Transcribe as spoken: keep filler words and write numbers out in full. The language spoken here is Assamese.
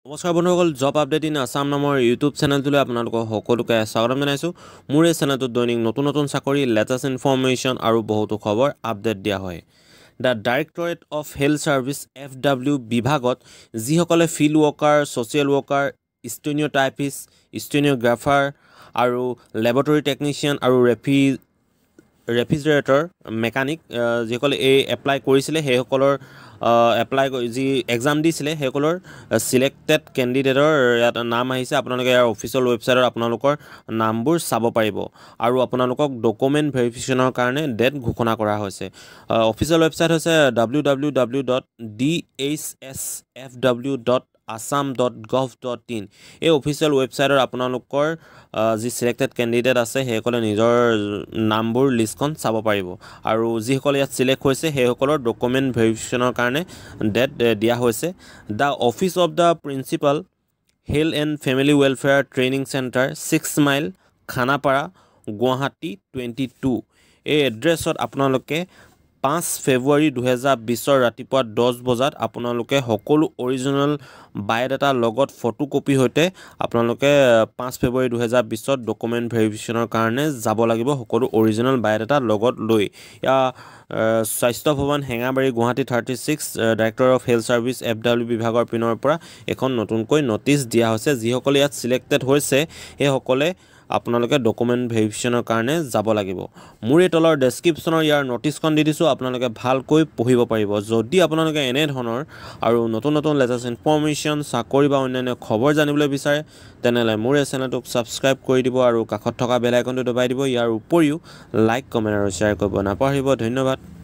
নমস্কাৰ বন্ধুসকল, জব আপডেট ইন আসাম নামৰ ইউটিউব চেনেলটোলৈ আপোনালোকক সকলোকে স্বাগতম জনাইছোঁ। মোৰ এই চেনেলটোত দৈনিক নতুন নতুন চাকৰি, লেটেষ্ট ইনফৰমেশ্যন আৰু বহুতো খবৰ আপডেট দিয়া হয়। The directorate of health services F W বিভাগত যিসকলে field worker, social worker, stenotypist, stenographer আৰু লেবৰেটৰী টেকনিচিয়ান আৰু ৰেফি ৰেফ্ৰিজাৰেটৰ মেকানিক যিসকলে এই এপ্লাই কৰিছিলে সেইসকলৰ এপ্লাই যি এক্সাম দিছিলে সেইসকলৰ চিলেক্টেড কেণ্ডিডেটৰ ইয়াত নাম আহিছে। আপোনালোকে ইয়াৰ অফিচিয়েল ৱেবছাইটত আপোনালোকৰ নামবোৰ চাব পাৰিব আৰু আপোনালোকক ডকুমেণ্ট ভেৰিফিকেশ্যনৰ কাৰণে ডেট ঘোষণা কৰা হৈছে। অফিচিয়েল ৱেবছাইট হৈছে W W W dot D H S F W dot Assam dot gov dot in. এই অফিচিয়েল ৱেবছাইটত আপোনালোকৰ যি চিলেক্টেড কেণ্ডিডেট আছে সেইসকলে নিজৰ নামবোৰ লিষ্টখন চাব পাৰিব আৰু যিসকলে ইয়াত চিলেক্ট হৈছে সেইসকলৰ ডকুমেণ্ট ভেৰিফিকেশ্যনৰ কাৰণে ডেট দিয়া হৈছে। The office of the principal health and family welfare training centre, six mile, Khanapara, Guwahati twenty two. এই এড্ৰেছত আপোনালোকে পাঁচ ফেব্ৰুৱাৰী দুহেজাৰ বিছৰ ৰাতিপুৱা দহ বজাত আপোনালোকে সকলো অৰিজিনেল বায়'ডাটাৰ লগত ফটো কপি সৈতে আপোনালোকে পাঁচ ফেব্ৰুৱাৰী দুহেজাৰ বিছত ডকুমেণ্ট ভেৰিফিকেশ্যনৰ কাৰণে যাব লাগিব, সকলো অৰিজিনেল বায়'ডাটাৰ লগত লৈ। ইয়াৰ Swasthya Bhawan, Hengrabari, Guwahati thirty six, director of health services F W বিভাগৰ পিনৰ পৰা এখন নতুনকৈ নটিচ দিয়া হৈছে। যিসকলে ইয়াত চিলেক্টেড হৈছে সেইসকলে আপোনালোকে ডকুমেণ্ট ভেৰিফিকেশ্যনৰ কাৰণে যাব লাগিব। মোৰ এই তলৰ ডেছক্ৰিপশ্যনৰ ইয়াৰ নটিচখন দি দিছোঁ, আপোনালোকে ভালকৈ পঢ়িব পাৰিব। যদি আপোনালোকে এনেধৰণৰ আৰু নতুন নতুন লেটেষ্ট ইনফৰমেশ্যন, চাকৰি বা অন্যান্য খবৰ জানিবলৈ বিচাৰে তেনেহ'লে মোৰ এই চেনেলটোক ছাবস্ক্ৰাইব কৰি দিব আৰু কাষত থকা বেল আইকনটো দবাই দিব। ইয়াৰ উপৰিও লাইক, কমেণ্ট আৰু শ্বেয়াৰ কৰিব নাপাহৰিব। ধন্যবাদ।